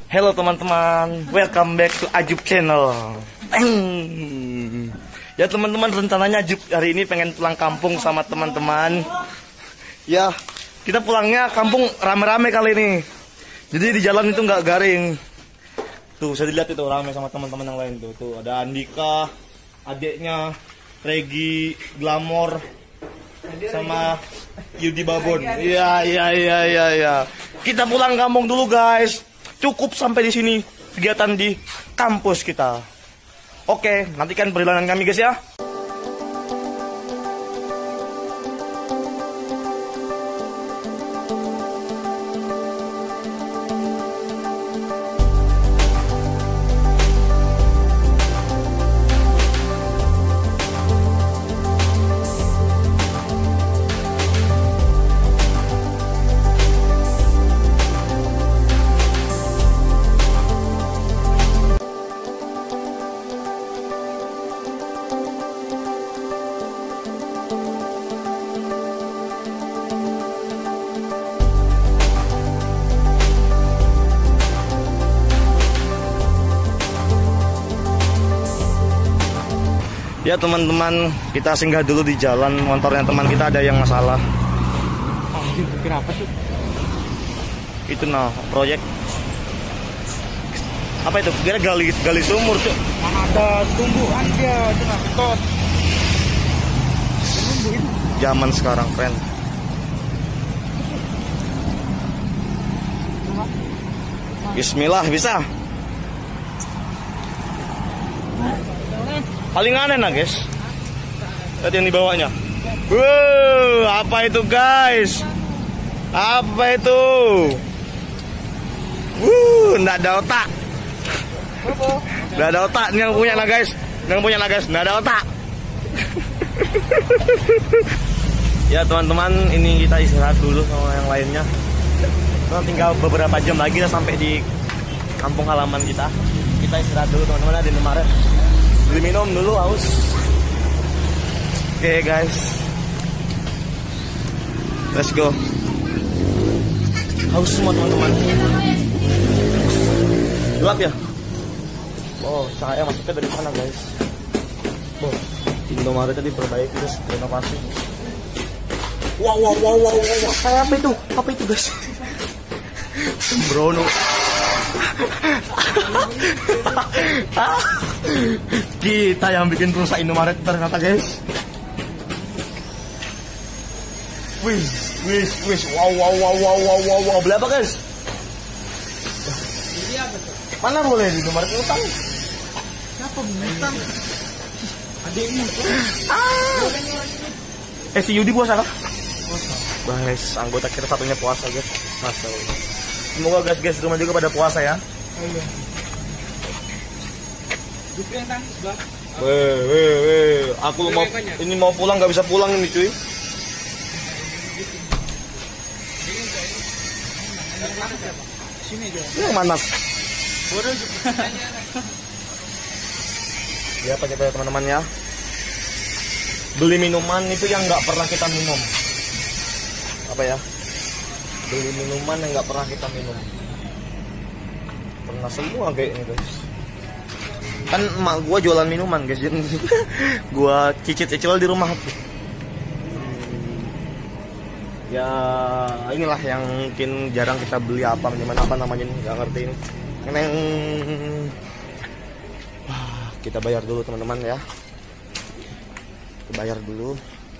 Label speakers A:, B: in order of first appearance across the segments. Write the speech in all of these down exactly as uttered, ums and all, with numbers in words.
A: Halo teman-teman, welcome back to Ajub Channel. Ya teman-teman, rencananya Ajub hari ini pengen pulang kampung sama teman-teman. Ya, kita pulangnya kampung rame-rame kali ini. Jadi di jalan itu nggak garing. Tuh, saya dilihat itu rame sama teman-teman yang lain tuh. Tuh ada Andika, adiknya, Regi, Glamor, sama Yudi Babon. Iya, iya, iya, iya, iya. Kita pulang kampung dulu, guys. Cukup sampai di sini kegiatan di kampus kita. Oke, nantikan perjalanan kami, guys ya. Ya teman-teman, kita singgah dulu di jalan. Motornya teman kita ada yang masalah.
B: Kenapa tuh?
A: Itu nah, proyek apa itu? Kira gali gali sumur tuh.
B: Mana ada tumbuhan dia, itu nggak betot.
A: Zaman sekarang keren. Bismillah, bisa. Paling aneh nah guys. Lihat yang dibawanya. Wow, apa itu guys? Apa itu? Wuh, nggak ada otak. Nggak ada otak. Ini yang punya nah guys. Yang punya nah guys. Nggak ada otak. Ya teman-teman, ini kita istirahat dulu sama yang lainnya. Nah, tinggal beberapa jam lagi kita sampai di kampung halaman kita. Kita istirahat dulu teman-teman di Indomaret. Beli minum dulu, haus. Oke okay, guys, let's go. Haus semua teman-teman. Gelap ya. Oh, cahaya masuknya dari sana guys. Oh, Indomaret tadi perbaiki terus renovasi. Wow wow wow wow wow. Kayak apa itu? Apa itu guys? Brono. Kita yang bikin rusak Indomaret ternyata guys. Wih, wih, wih, wow, wow, wow, wow, wow, wow, wow. Beli apa guys? Mana boleh di Indomaret utang?
B: Kenapa utang? Adiknya.
A: Ah. Eh si Yudi puasa kah? Puasa. Guys, anggota kita satunya puasa guys. Masa. Semoga guys-guys di rumah juga pada puasa ya.
B: Oh, iya.
A: Weh, weh, weh. Aku mau ini mau pulang nggak bisa pulang ini cuy.
B: Sini aja.
A: Yang mana? Ya apa kita teman-teman ya. Beli minuman itu yang nggak pernah kita minum. Apa ya? Beli minuman yang nggak pernah kita minum. Pernah semua kayaknya guys. Kan emak gua jualan minuman guys. Gua cicit-cicil di rumah. Ya inilah yang mungkin jarang kita beli apa gimana apa namanya ini nggak ngerti ini. Neng. Kita bayar dulu teman-teman ya. Kita bayar dulu.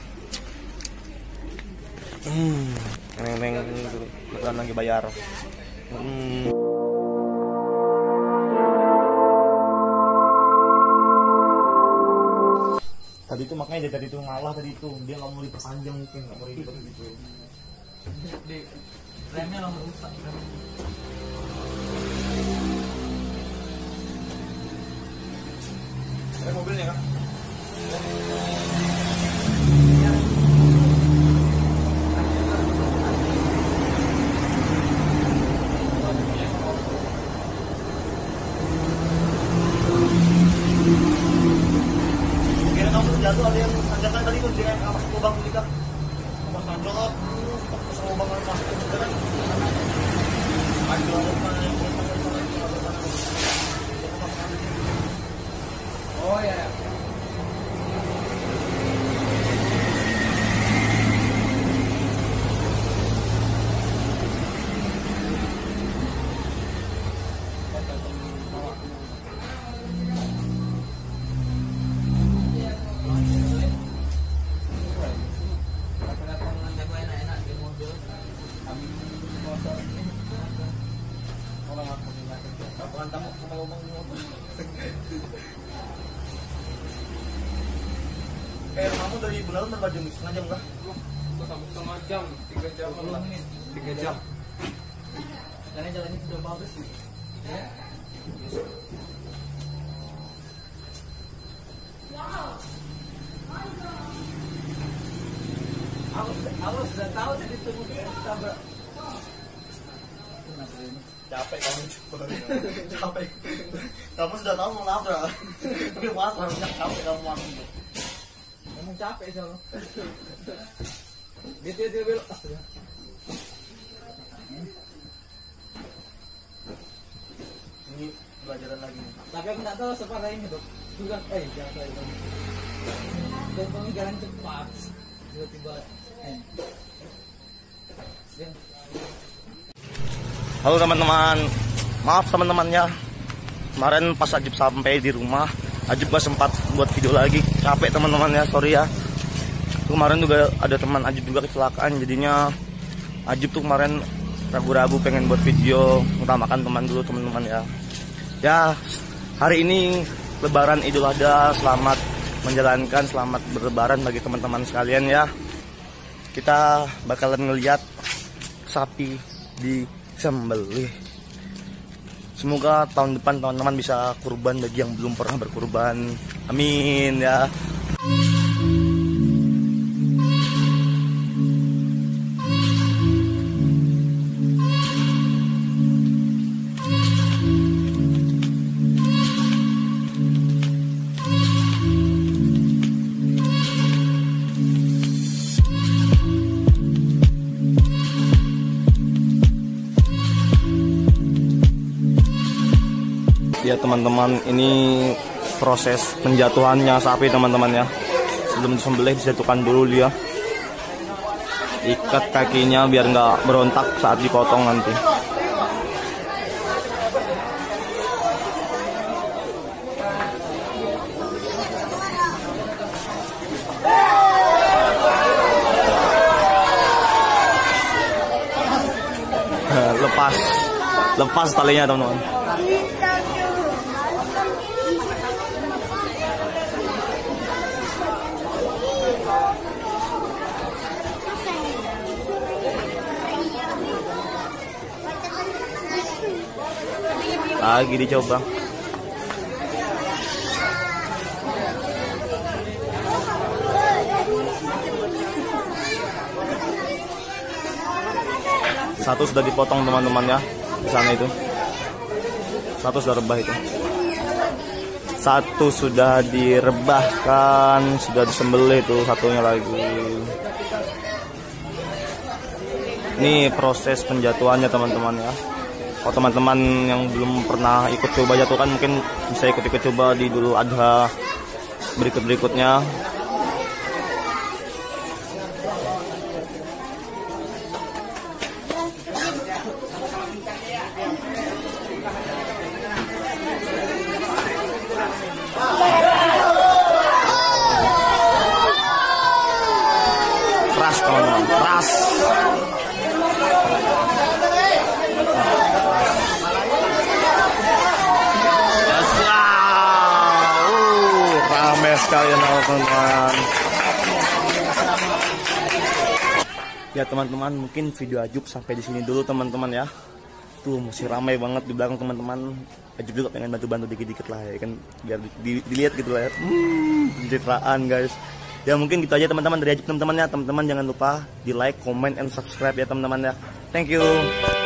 A: Hmm. Neng neng bukan lagi bayar. Hmm. Tadi itu makanya dia tadi itu ngalah tadi itu dia nggak mau diperpanjang mungkin nggak mau ribet gitu.
B: Remnya lama rusak.
A: Ada mobilnya kan? Jatuh ada yang tanjakan tadi tuh dia masuk lubang juga. Pas tanjak, masuk lubang masuk ke dalam. Aduh, Eh, kamu dari Bunalan berapa jam? Setengah jam kah?
B: Setengah jam, tiga jam lah. Tiga jam.
C: Karena jalannya sudah bagus sih. Ya. Aku, aku sudah tahu tadi tunggu kita ber.
A: Capek kamu. Capek. Kamu sudah tahu mau nabrak. Tapi mas harusnya capek kamu langsung.
C: Ngomong capek soalnya. Gitu dia belok. Astaga.
A: Ini pelajaran lagi.
C: Tapi aku nggak tahu separah ini dok. Juga, eh jangan tahu itu. Dan pemikiran cepat. Tiba-tiba. Eh. Ya.
A: Halo teman-teman, maaf teman-temannya. Kemarin pas Ajib sampai di rumah, Ajib gak sempat buat video lagi. Capek teman-temannya, sorry ya. Kemarin juga ada teman Ajib juga kecelakaan, jadinya Ajib tuh kemarin ragu-ragu pengen buat video, utamakan teman dulu teman-teman ya. Ya, hari ini Lebaran Idul Adha, selamat menjalankan, selamat berlebaran bagi teman-teman sekalian ya. Kita bakalan ngeliat sapi di sembelih. Semoga tahun depan teman-teman bisa kurban bagi yang belum pernah berkurban. Amin ya. Ya teman-teman, ini proses penjatuhannya sapi teman-teman ya. Sebelum disembelih dijatuhkan dulu dia. Ikat kakinya biar nggak berontak saat dipotong nanti. Lepas, lepas talinya teman-teman. Lagi dicoba. Satu sudah dipotong teman-teman ya, di sana itu. Satu sudah rebah itu. Satu sudah direbahkan, sudah disembelih itu satunya lagi. Ini proses penjatuhannya teman-teman ya. Kalau teman-teman yang belum pernah ikut coba jatuhkan mungkin bisa ikut-ikut coba di Idul Adha berikut-berikutnya. Keras teman-teman, keras. Sekalian teman-teman. Ya teman-teman, mungkin video Ajib sampai di sini dulu teman-teman ya. Tuh masih ramai banget di belakang teman-teman. Ajib juga pengen bantu-bantu dikit-dikit lah ya kan, biar di, di, dilihat gitu lah ya. Hmm, pencitraan guys. Ya mungkin gitu aja teman-teman dari Ajib teman-teman ya. Teman-teman jangan lupa di like, comment, and subscribe ya teman-teman ya. Thank you.